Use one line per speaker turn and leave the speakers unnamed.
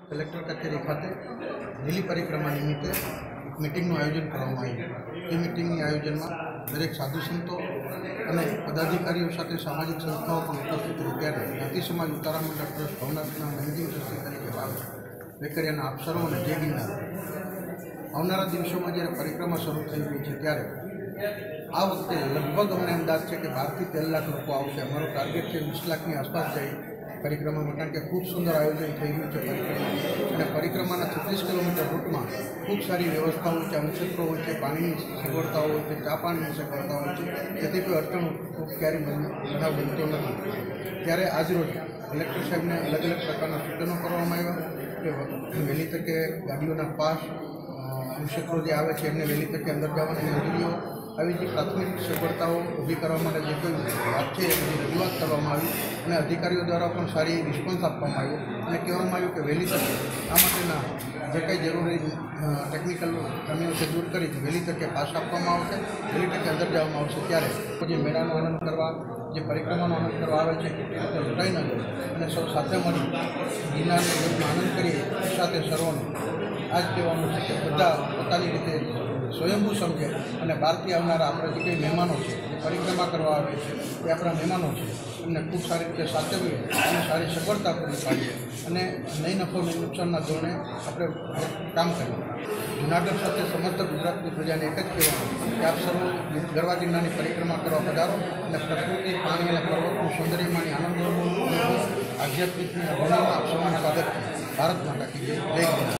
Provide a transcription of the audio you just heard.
Collector कचेरी खाते લીલી परिक्रमा निमित्ते मीटिंगનું आयोजन કરવામાં આવ્યું। એ મીટિંગની આયોજનમાં દરેક સાધુ સંતો અને પદાધિકારીઓ સાથે સામાજિક સંસ્થાઓ પણ ઉપસ્થિત રહી ત્યારે જ્ઞાતિ સમાજ ઉતારા મંડળ ટ્રસ્ટ ભવનાથના મેનેજિંગ ટ્રસ્ટી તરીકે વેકરિયાના અફસરો અને જય ગિરનાર આવનારા દિવસોમાં જ્યારે પરિક્રમા શરૂ થઈ રહી છે ત્યારે આ વખતે લગભગ અમને અંદાજ છે કે 12 થી 13 લાખ લોકો આવશે। અમારો ટાર્ગેટ છે 20 લાખની આસપાસ જાય પરિક્રમામાં, કારણ કે ખૂબ સુંદર આયોજન થઈ રહ્યું છે પરિક્રમા અને પરિક્રમાના 36 કિલોમીટર રૂટમાં ખૂબ સારી વ્યવસ્થા હોય છે, અનક્ષેત્રો હોય છે, પાણીની સગવડતાઓ હોય છે, ચા પાણીની સગવડતા હોય છે, જેથી કોઈ અડચણ ક્યારેય બનાવ બનતો નથી। ત્યારે આજરોજ કલેક્ટર સાહેબને અલગ અલગ પ્રકારના સૂચનો કરવામાં આવ્યા કે વહેલી તકે ગાડીઓના પાસ અનક્ષેત્રો જે આવે છે એમને વહેલી તકે અંદર જવાની મંજૂરીઓ આવી જે પ્રાથમિક સગવડતાઓ ઊભી કરવા માટે જે કોઈ વાત છે એની રજૂઆત કરવામાં આવી અને અધિકારીઓ દ્વારા પણ સારી રિસ્પોન્સ આપવામાં આવ્યો અને કહેવામાં આવ્યું કે વહેલી તકે આ માટેના જે કંઈ જરૂરી ટેકનિકલ ખામીઓ છે દૂર કરી વહેલી તકે પાસ આપવામાં આવશે, વહેલી તકે અંદર જવામાં આવશે। ત્યારે જે મેળાનો આનંદ કરવા, જે પરિક્રમાનો આનંદ કરવા આવે છે તે લૂંટાઈ ન જાય અને સૌ સાથે મળી ગિરનારનો આનંદ કરીએ એ સાથે સર્વનો આ જ કહેવાનું છે કે બધા પોતાની રીતે સ્વયંભૂ સમજે અને બહારથી આવનારા આપણા જે કંઈ મહેમાનો છે જે પરિક્રમા કરવા આવે છે એ આપણા મહેમાનો છે એમને ખૂબ સારી રીતે સાચવીએ અને સારી સગવડતા પૂરી પાડીએ અને નહીં નફો નહીં નુકસાનના ધોરણે આપણે કામ કરીએ। જૂનાગઢ સાથે સમસ્ત ગુજરાતની પ્રજાને એક જ કહેવાનું કે આપ સર્વ ગરવા ગિરનારની પરિક્રમા કરવા પધારો અને પ્રકૃતિ, પાણી અને પર્વતનું સૌંદર્ય માણી આનંદ આધ્યાત્મિકની અભિનયમાં આપ સૌનું સ્વાગત છે। ભારત માતા કી જય, જય ગિરનાર।